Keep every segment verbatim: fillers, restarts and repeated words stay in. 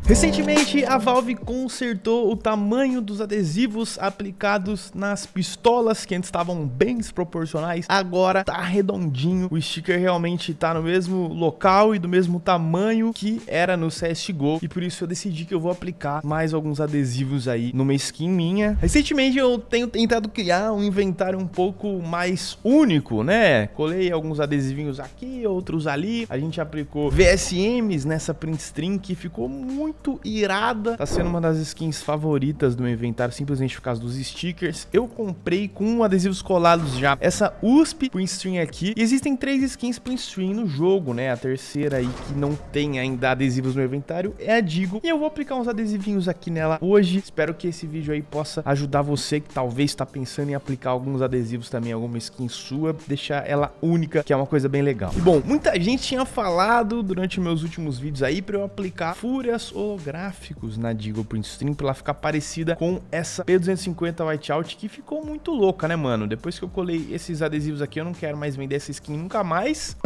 Recentemente, a Valve consertou o tamanho dos adesivos aplicados nas pistolas, que antes estavam bem desproporcionais. Agora tá redondinho, o sticker realmente tá no mesmo local e do mesmo tamanho que era no C S G O. E por isso eu decidi que eu vou aplicar mais alguns adesivos aí numa skin minha. Recentemente eu tenho tentado criar um inventário um pouco mais único, né? Colei alguns adesivinhos aqui, outros ali. A gente aplicou V S Ms nessa print stream que ficou muito Muito irada, tá sendo uma das skins favoritas do meu inventário, simplesmente por causa dos stickers. Eu comprei com adesivos colados já essa U S P print stream aqui, e existem três skins print stream no jogo, né? A terceira aí que não tem ainda adesivos no inventário é a Deagle, e eu vou aplicar uns adesivinhos aqui nela hoje. Espero que esse vídeo aí possa ajudar você que talvez está pensando em aplicar alguns adesivos também, alguma skin sua, deixar ela única, que é uma coisa bem legal. E bom, muita gente tinha falado durante meus últimos vídeos aí pra eu aplicar fúrias holográficos na Deagle print stream pra ela ficar parecida com essa P duzentos e cinquenta Whiteout, que ficou muito louca, né, mano? Depois que eu colei esses adesivos aqui, eu não quero mais vender essa skin nunca mais.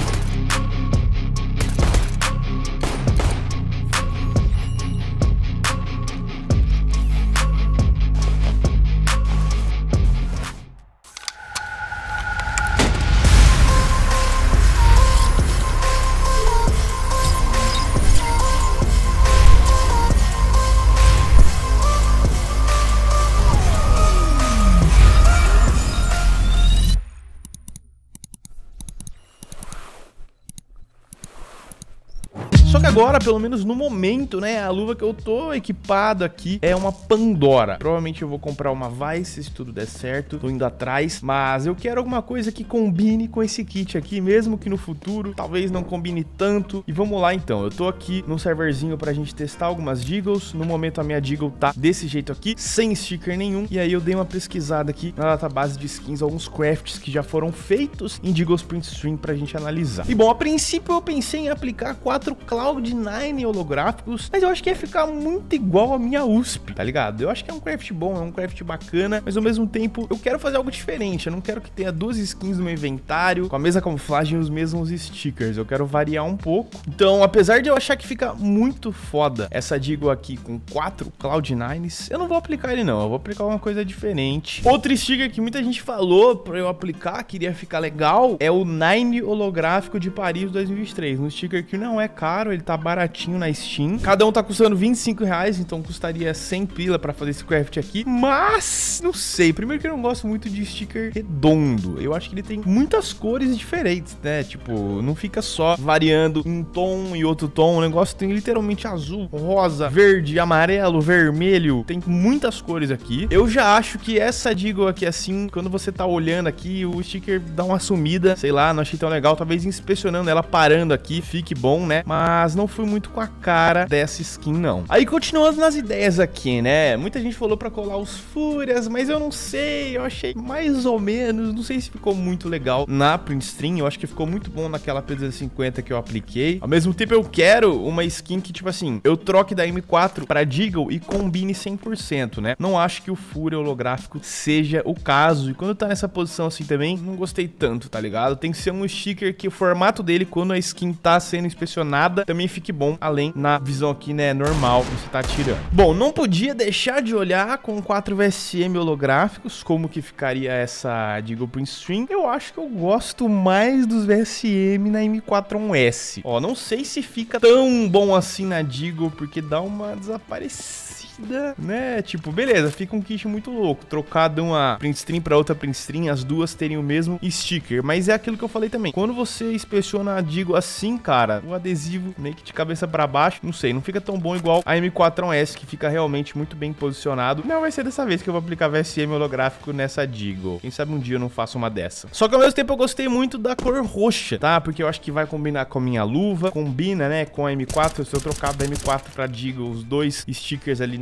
Só que agora, pelo menos no momento, né, a luva que eu tô equipado aqui é uma Pandora. Provavelmente eu vou comprar uma Vice se tudo der certo, tô indo atrás, mas eu quero alguma coisa que combine com esse kit aqui, mesmo que no futuro talvez não combine tanto. E vamos lá então, eu tô aqui num serverzinho pra gente testar algumas Deagles. No momento a minha Deagle tá desse jeito aqui, sem sticker nenhum, e aí eu dei uma pesquisada aqui na database de skins, alguns crafts que já foram feitos em Deagle's print stream pra gente analisar. E bom, a princípio eu pensei em aplicar quatro cloud nine holográficos, mas eu acho que ia ficar muito igual a minha U S P, tá ligado? Eu acho que é um craft bom, é um craft bacana, mas ao mesmo tempo eu quero fazer algo diferente. Eu não quero que tenha duas skins no meu inventário com a mesma camuflagem e os mesmos stickers. Eu quero variar um pouco. Então, apesar de eu achar que fica muito foda essa Deagle aqui com quatro cloud nines, eu não vou aplicar ele não, eu vou aplicar uma coisa diferente. Outro sticker que muita gente falou pra eu aplicar, queria ficar legal, é o Nine holográfico de Paris dois mil e vinte e três. Um sticker que não é caro, ele tá baratinho na Steam. Cada um tá custando vinte e cinco reais, então custaria cem pila pra fazer esse craft aqui. Mas, não sei, primeiro que eu não gosto muito de sticker redondo. Eu acho que ele tem muitas cores diferentes, né? Tipo, não fica só variando um tom e outro tom. O negócio tem literalmente azul, rosa, verde, amarelo, vermelho. Tem muitas cores aqui. Eu já acho que essa Deagle aqui, assim, quando você tá olhando aqui, o sticker dá uma sumida. Sei lá, não achei tão legal. Talvez inspecionando ela, parando aqui, fique bom, né? Mas Mas não fui muito com a cara dessa skin, não. Aí, continuando nas ideias aqui, né? Muita gente falou pra colar os Fúrias, mas eu não sei. Eu achei mais ou menos. Não sei se ficou muito legal na print stream. Eu acho que ficou muito bom naquela P duzentos e cinquenta que eu apliquei. Ao mesmo tempo, eu quero uma skin que, tipo assim, eu troque da M quatro pra Deagle e combine cem por cento, né? Não acho que o Fúria holográfico seja o caso. E quando tá nessa posição assim também, não gostei tanto, tá ligado? Tem que ser um sticker que o formato dele, quando a skin tá sendo inspecionada, também fique bom, além na visão aqui, né, normal, que você tá tirando. Bom, não podia deixar de olhar com quatro V S M holográficos, como que ficaria essa Deagle print stream. Eu acho que eu gosto mais dos V S M na M quatro um S. Ó, não sei se fica tão bom assim na Deagle, porque dá uma desaparecida, né? Tipo, beleza, fica um kit muito louco, trocado uma print stream pra outra print stream, as duas terem o mesmo sticker, mas é aquilo que eu falei também. Quando você inspeciona a Deagle assim, cara, o adesivo meio que de cabeça pra baixo, não sei, não fica tão bom igual a M quatro um S, que fica realmente muito bem posicionado. Não vai ser dessa vez que eu vou aplicar V S M holográfico nessa Deagle. Quem sabe um dia eu não faço uma dessa. Só que ao mesmo tempo eu gostei muito da cor roxa, tá? Porque eu acho que vai combinar com a minha luva, combina, né, com a M quatro. Se eu trocar da M quatro pra Deagle, os dois stickers ali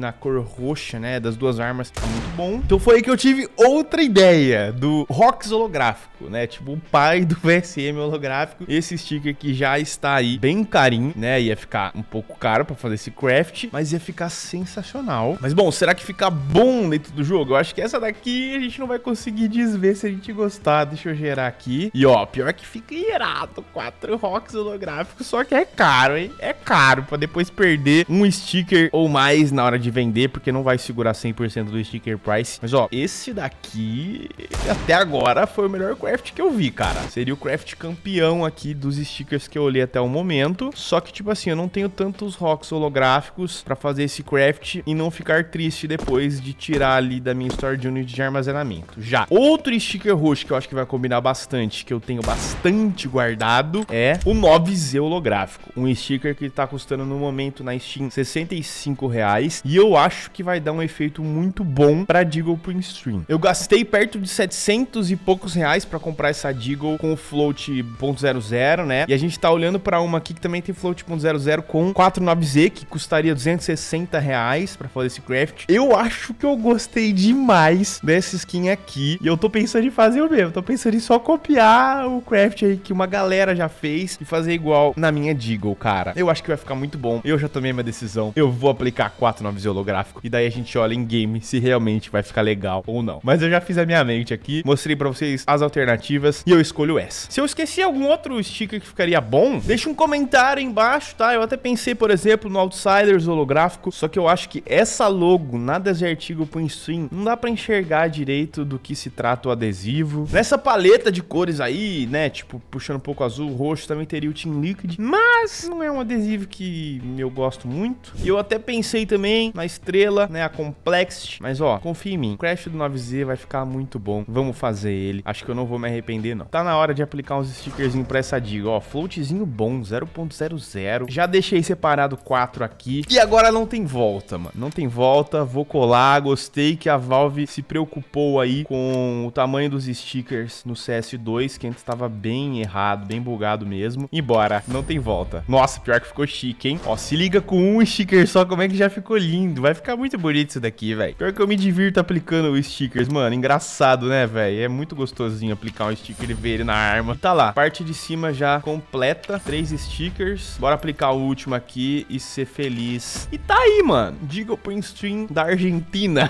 na cor roxa, né, das duas armas, tá muito bom. Então foi aí que eu tive outra ideia do Rox holográfico, né, tipo o pai do V S M holográfico. Esse sticker que já está aí bem carinho, né, ia ficar um pouco caro pra fazer esse craft, mas ia ficar sensacional. Mas bom, será que fica bom dentro do jogo? Eu acho que essa daqui a gente não vai conseguir desver se a gente gostar. Deixa eu gerar aqui. E ó, pior que fica irado, quatro Rox holográficos, só que é caro, hein? É caro pra depois perder um sticker ou mais na hora de vender, porque não vai segurar cem por cento do sticker price. Mas ó, esse daqui até agora foi o melhor craft que eu vi, cara. Seria o craft campeão aqui dos stickers que eu olhei até o momento. Só que tipo assim, eu não tenho tantos Rox holográficos pra fazer esse craft e não ficar triste depois de tirar ali da minha storage unit de armazenamento. Já outro sticker roxo que eu acho que vai combinar bastante, que eu tenho bastante guardado, é o nove Z holográfico. Um sticker que tá custando no momento na Steam sessenta e cinco reais. E eu acho que vai dar um efeito muito bom pra Deagle Print Stream. Eu gastei perto de setecentos e poucos reais pra comprar essa Deagle com o float ponto zero zero, né? E a gente tá olhando pra uma aqui que também tem float ponto zero zero com quatro nove Z, que custaria duzentos e sessenta reais pra fazer esse craft. Eu acho que eu gostei demais dessa skin aqui. E eu tô pensando em fazer o mesmo. Tô pensando em só copiar o craft aí que uma galera já fez e fazer igual na minha Deagle, cara. Eu acho que vai ficar muito bom. Eu já tomei minha decisão. Eu vou aplicar quatro nove Z holográfico. E daí a gente olha em game se realmente vai ficar legal ou não. Mas eu já fiz a minha mente aqui. Mostrei pra vocês as alternativas. E eu escolho essa. Se eu esqueci algum outro sticker que ficaria bom, deixa um comentário aí embaixo, tá? Eu até pensei, por exemplo, no Outsiders holográfico. Só que eu acho que essa logo na Desert Eagle Print Stream não dá pra enxergar direito do que se trata o adesivo. Nessa paleta de cores aí, né? Tipo, puxando um pouco azul, roxo, também teria o Team Liquid. Mas não é um adesivo que eu gosto muito. E eu até pensei também na estrela, né? A Complexity. Mas ó, confia em mim. O craft do nove Z vai ficar muito bom. Vamos fazer ele. Acho que eu não vou me arrepender, não. Tá na hora de aplicar uns stickerzinhos pra essa diga. Ó, floatzinho bom, zero ponto zero zero. Já deixei separado quatro aqui. E agora não tem volta, mano. Não tem volta. Vou colar. Gostei que a Valve se preocupou aí com o tamanho dos stickers no C S dois, que antes estava bem errado, bem bugado mesmo. E bora, não tem volta. Nossa, pior que ficou chique, hein? Ó, se liga com um sticker só, como é que já ficou lindo. Vai ficar muito bonito isso daqui, velho. Pior que eu me divirto aplicando os stickers, mano. Engraçado, né, velho? É muito gostosinho aplicar um sticker e ver ele na arma. Tá lá, parte de cima já completa. Três stickers. Bora aplicar o último aqui e ser feliz. E tá aí, mano. Deagle Print Stream da Argentina.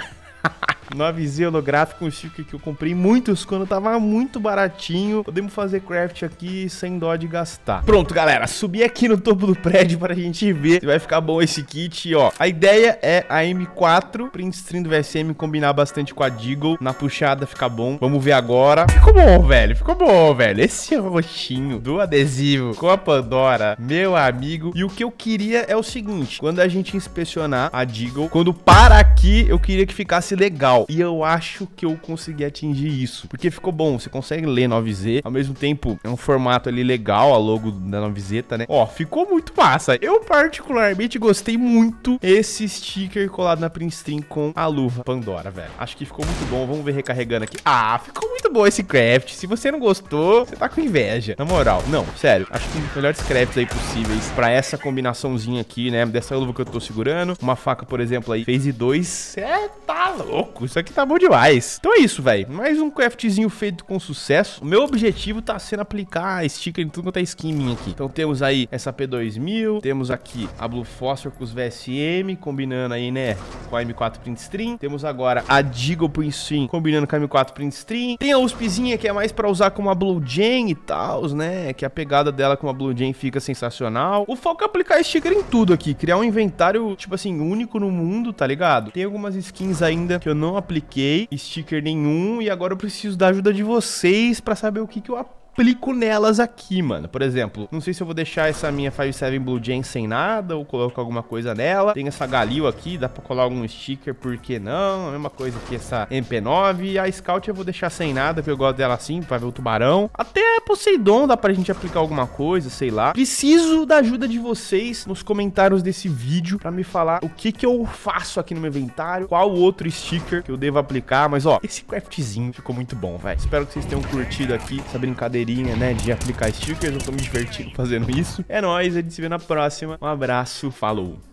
nove Z holográfico, um sticker que eu comprei muitos quando tava muito baratinho. Podemos fazer craft aqui sem dó de gastar. Pronto, galera, subi aqui no topo do prédio para a gente ver se vai ficar bom esse kit, ó. A ideia é a M quatro Print Stream do V S M combinar bastante com a Deagle. Na puxada fica bom. Vamos ver agora. Ficou bom, velho. Ficou bom, velho. Esse roxinho do adesivo com a Pandora, meu amigo. E o que eu queria é o seguinte: quando a gente inspecionar a Deagle, quando para aqui, eu queria que ficasse legal. E eu acho que eu consegui atingir isso, porque ficou bom, você consegue ler nove Z, ao mesmo tempo é um formato ali legal, a logo da nove Z, né? Ó, ficou muito massa. Eu particularmente gostei muito esse sticker colado na Print Stream com a luva Pandora, velho. Acho que ficou muito bom. Vamos ver recarregando aqui. Ah, ficou muito bom esse craft. Se você não gostou, você tá com inveja. Na moral, não, sério, acho que um dos melhores crafts aí possíveis pra essa combinaçãozinha aqui, né? Dessa luva que eu tô segurando. Uma faca, por exemplo, aí, phase dois. É, tá louco. Isso aqui tá bom demais. Então é isso, velho. Mais um craftzinho feito com sucesso. O meu objetivo tá sendo aplicar sticker em tudo quanto é skin minha aqui. Então temos aí essa P dois mil. Temos aqui a Blue Phosphor com os V S M, combinando aí, né, com a M quatro Print Stream. Temos agora a Deagle Print Stream, combinando com a M quatro Print Stream. Tem a USPzinha, que é mais pra usar como a Blue Jane e tal, né, que a pegada dela com a Blue Jane fica sensacional. O foco é aplicar sticker em tudo aqui. Criar um inventário, tipo assim, único no mundo, tá ligado? Tem algumas skins ainda que eu não apliquei sticker nenhum e agora eu preciso da ajuda de vocês pra saber o que que eu aplico nelas aqui, mano. Por exemplo, não sei se eu vou deixar essa minha cinco sete Blue Jane sem nada ou colocar alguma coisa nela. Tem essa Galil aqui, dá pra colar algum sticker, por que não? A mesma coisa que essa M P nove. E a Scout eu vou deixar sem nada, porque eu gosto dela assim, pra ver o tubarão. Até Poseidon dá pra gente aplicar alguma coisa, sei lá. Preciso da ajuda de vocês nos comentários desse vídeo pra me falar o que que eu faço aqui no meu inventário, qual outro sticker que eu devo aplicar. Mas ó, esse craftzinho ficou muito bom, velho. Espero que vocês tenham curtido aqui essa brincadeira, né, de aplicar stickers. Eu tô me divertindo fazendo isso. É nóis, a gente se vê na próxima. Um abraço, falou!